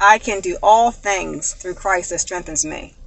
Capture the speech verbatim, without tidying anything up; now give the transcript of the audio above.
I can do all things through Christ that strengthens me.